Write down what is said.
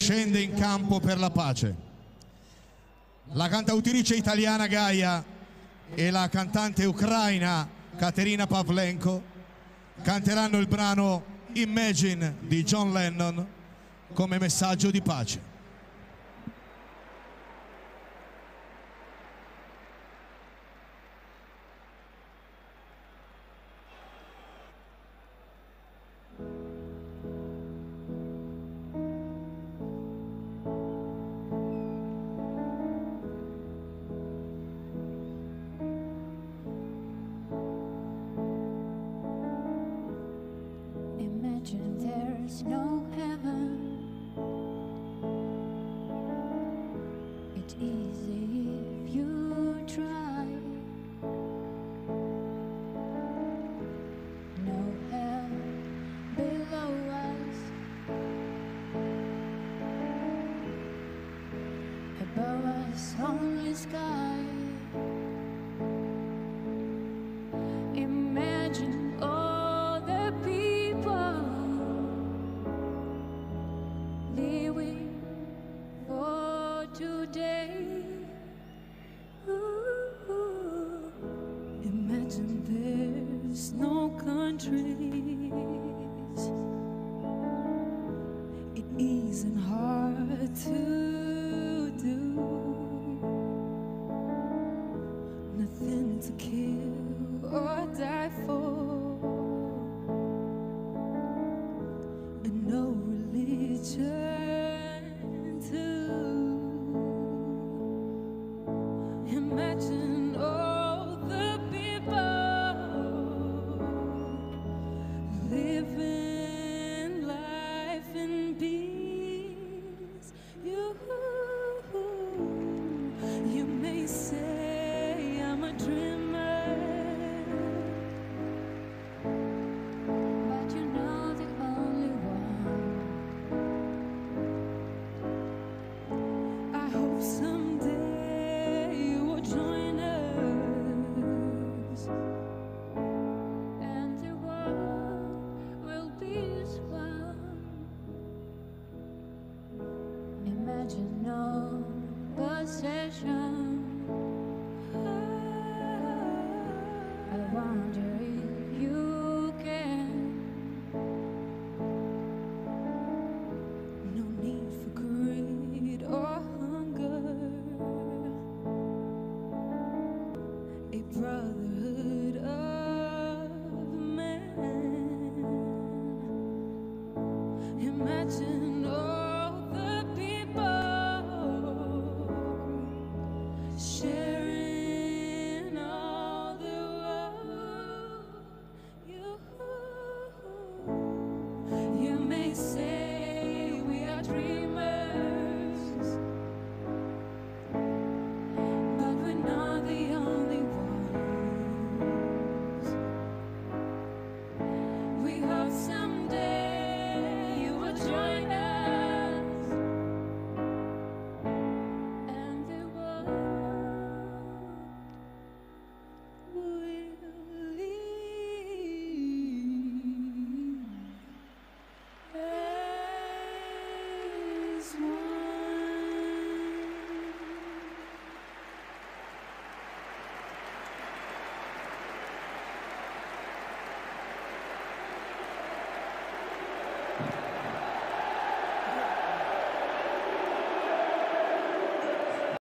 scende in campo per la pace. La cantautrice italiana Gaia e la cantante ucraina Katerina Pavlenko canteranno il brano Imagine di John Lennon come messaggio di pace. Imagine there's no heaven. It's easy if you try. No hell below us. Above us only sky. Imagine all the people living for today. Ooh. Imagine there's no countries. It isn't hard to do. Nothing to kill or die for, and no religion too. Imagine all the people living life in peace. You may say I'm a dreamer, but you're not the only one. I hope someday you will join us, and the world will be as one. Imagine no possession.